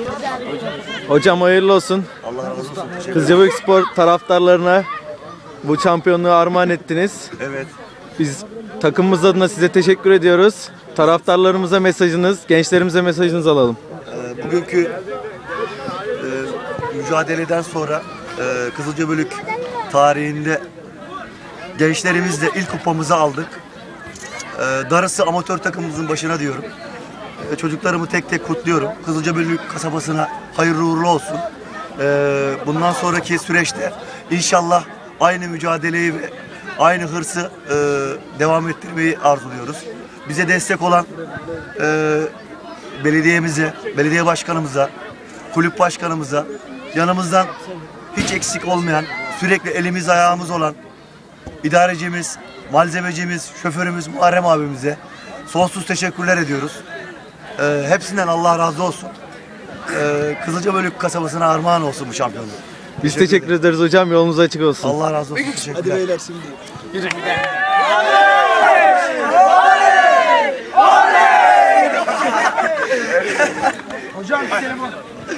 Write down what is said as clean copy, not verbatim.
Hocam hayırlı olsun. Allah razı olsun. Kızılcıkspor taraftarlarına bu şampiyonluğu armağan ettiniz. Evet. Biz takımımız adına size teşekkür ediyoruz. Taraftarlarımıza mesajınız, gençlerimize mesajınızı alalım. Bugünkü mücadeleden sonra Kızılcabölük tarihinde gençlerimizle ilk kupamızı aldık. Darısı amatör takımımızın başına diyorum. Çocuklarımı tek tek kutluyorum. Kızılcabölük kasabasına hayırlı uğurlu olsun. Bundan sonraki süreçte inşallah aynı mücadeleyi ve aynı hırsı devam ettirmeyi arzuluyoruz. Bize destek olan belediyemize, belediye başkanımıza, kulüp başkanımıza, yanımızdan hiç eksik olmayan, sürekli elimiz ayağımız olan idarecimiz, malzemecimiz, şoförümüz Muharrem abimize sonsuz teşekkürler ediyoruz. Hepsinden Allah razı olsun. Kızılcabölük kasabasına armağan olsun bu şampiyonluk. Biz teşekkür ederiz hocam. Yolunuz açık olsun. Allah razı olsun. Teşekkürler. Hadi beyler şimdi. Hocam bir telefon.